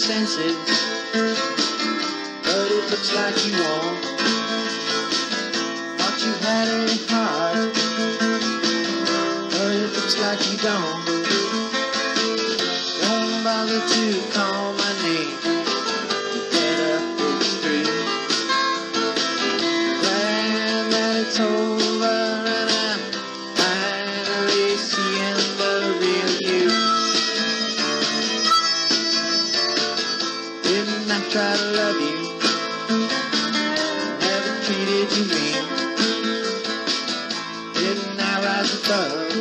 senses, but it looks like you won't. Thought you had a heart, but it looks like you don't. Don't bother to call my name, you better it's through. Glad that it's over and I'm finally seeing the real you. Didn't I try to love you? Never treated you mean. Didn't I rise above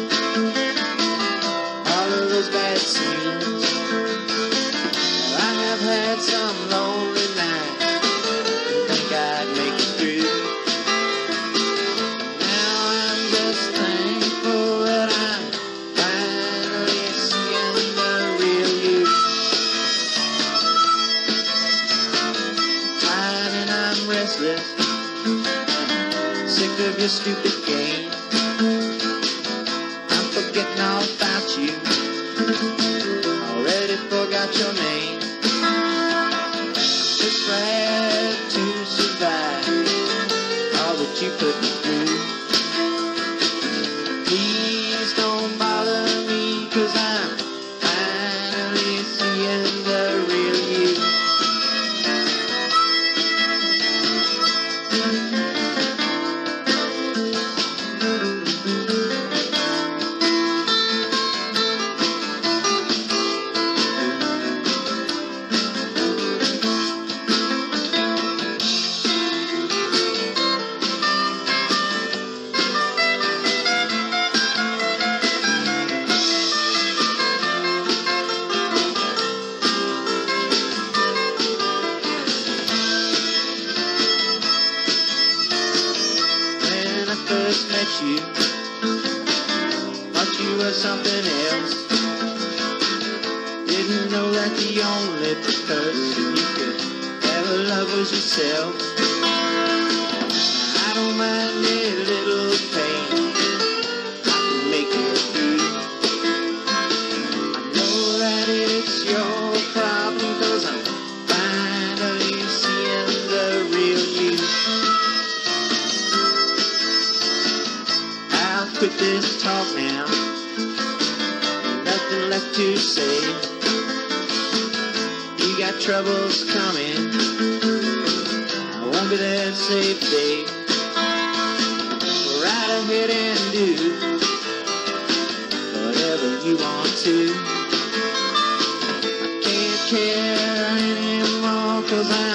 all of those bad scenes? Well, I have had some lonely nights, didn't think I'd make it through. Now I'm just thankful that I'm finally seeing the real you. Tired and I'm restless, sick of your stupid games. I'm forgetting all about you, already forgot your name. Just glad to survive all that you put me through. Please don't bother me, 'cause I'm finally seeing the real you. When I first met you, thought you were something else. Didn't know that the only person you could ever love was yourself. I don't mind a little pain, I can make it through. I know that it's your problem, 'cause I'm finally seeing the real you. I'll quit this talk now, nothing left to say. You got troubles coming, I won't be there to save the day. Right ahead and do whatever you want to. I can't care anymore, 'cause